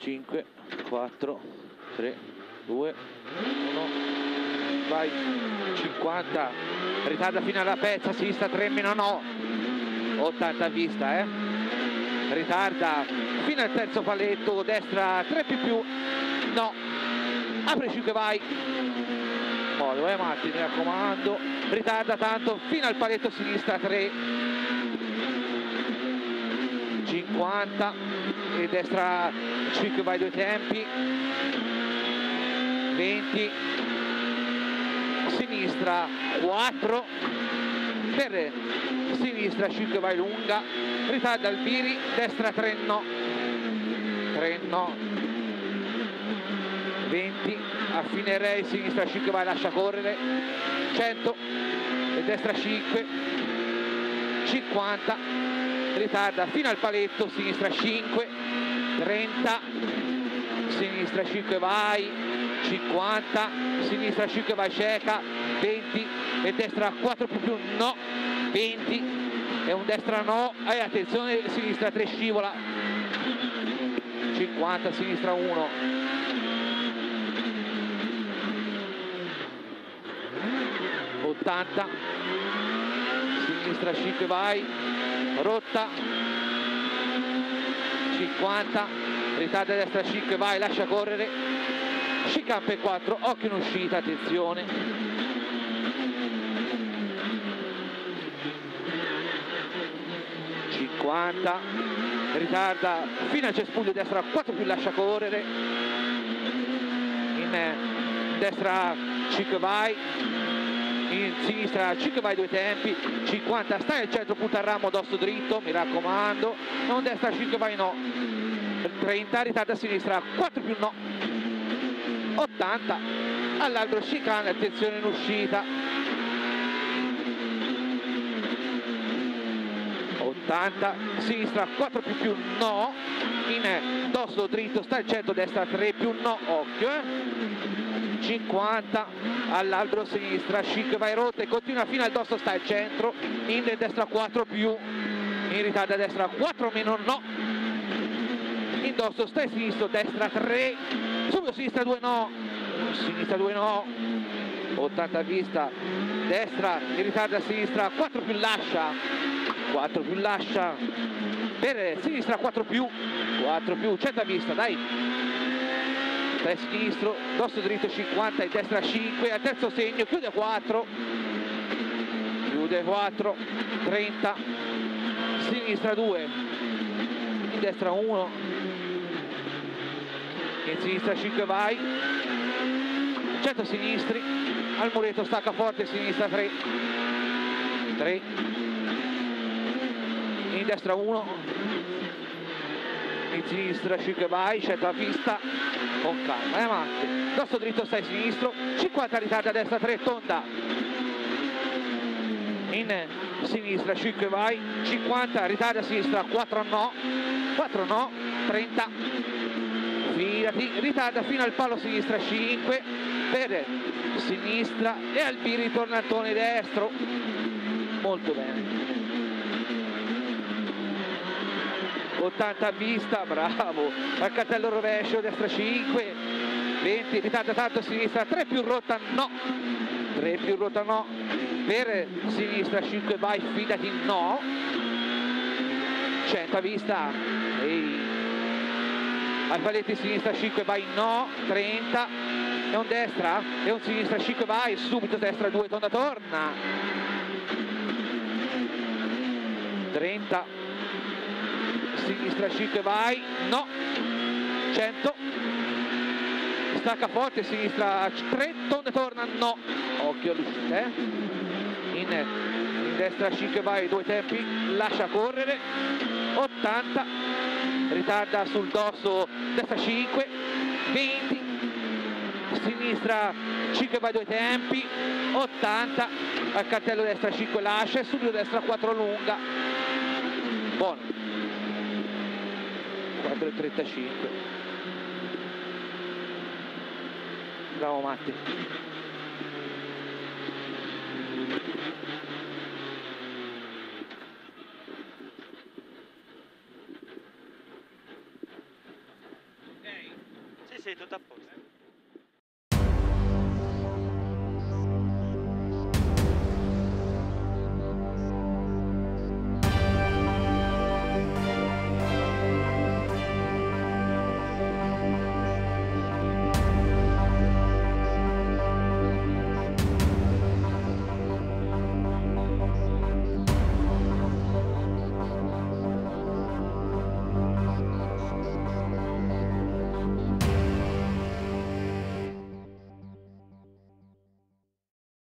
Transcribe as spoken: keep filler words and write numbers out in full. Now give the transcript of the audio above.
cinque, quattro, tre, due, uno, vai, cinquanta, ritarda fino alla pezza, sinistra tre meno no, ottanta a vista, eh, ritarda fino al terzo paletto, destra tre più più, no, apre cinque, vai, modo, eh Matti, mi raccomando, ritarda tanto fino al paletto, sinistra tre, cinquanta, e destra cinque, vai due tempi, venti, sinistra quattro, per sinistra cinque, vai lunga, ritarda Albiri, destra tre no, tre no, venti, a fine rail, sinistra cinque, vai, lascia correre, cento, e destra cinque, cinquanta, ritarda fino al paletto, sinistra cinque, trenta, sinistra cinque, vai, cinquanta, sinistra cinque, vai, cieca, venti, e destra quattro più più, no, venti, e un destra no, e attenzione, sinistra tre scivola, cinquanta, sinistra uno, ottanta, sinistra cinque, vai, rotta, cinquanta, ritarda destra cinque, vai, lascia correre, chicane per quattro, occhio in uscita, attenzione, cinquanta, ritarda fino al cespuglio, destra quattro più, lascia correre, in destra cinque, vai, in sinistra cinque, vai due tempi, cinquanta, stai al centro, punta al ramo, dosso dritto, mi raccomando, non destra cinque, vai no, trenta, ritarda a sinistra quattro più, no, ottanta, all'altro chicane, attenzione in uscita, ottanta, sinistra quattro più più, no, in dosso dritto, sta al centro, destra tre più, no, occhio, eh. cinquanta, all'altro sinistra cinque, vai rotta e continua fino al dosso, sta al centro, in destra quattro più, in ritardo a destra quattro meno, no, in dosso sta a sinistro, destra tre, subito sinistra due, no, sinistra due, no, ottanta a vista, destra, in ritardo a sinistra quattro più, lascia, quattro più, lascia, per sinistra quattro più, quattro più, cento a vista, dai, tre sinistro, dosso dritto cinquanta e destra cinque, al terzo segno, chiude quattro, chiude quattro, trenta, sinistra due, in destra uno, in sinistra cinque, vai, cento sinistri, al muretto stacca forte, sinistra tre, tre, in destra uno, in sinistra cinque, vai, cento a vista, con calma, eh Matti, dosso dritto stai sinistro, cinquanta, ritarda a destra tre, tonda, in sinistra cinque, vai, cinquanta, ritarda a sinistra quattro no, quattro no, trenta, fidati, ritarda fino al palo sinistra cinque, per sinistra e Albiri ritorna al tone destro, molto bene, ottanta a vista, bravo, al cartello rovescio, destra cinque, venti, ritarda tanto a sinistra, tre più rotta, no, tre più rotta, no, per sinistra cinque, vai, fidati, no, cento a vista, ehi, al paletti sinistra cinque, vai, no, trenta, e un destra, e un sinistra cinque, vai, subito destra due, tonda, torna, trenta, sinistra cinque, vai, no, cento, stacca forte, sinistra tre, tonda, torna, no, occhio all'uscita, eh, in, in destra cinque, vai, due tempi, lascia correre, ottanta, ritarda sul dosso, destra cinque, venti, sinistra cinque, vai, due tempi, ottanta, al cartello destra cinque, lascia, e subito destra quattro lunga, buono, quattro e trentacinque, bravo Matti. sì, tutto a posto.